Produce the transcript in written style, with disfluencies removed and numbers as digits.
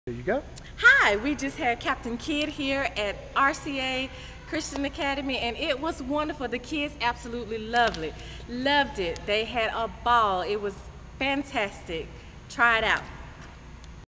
There you go. Hi, we just had Captain Kidd here at RCA Christian Academy, and it was wonderful. The kids absolutely loved it. They had a ball. It was fantastic. Try it out.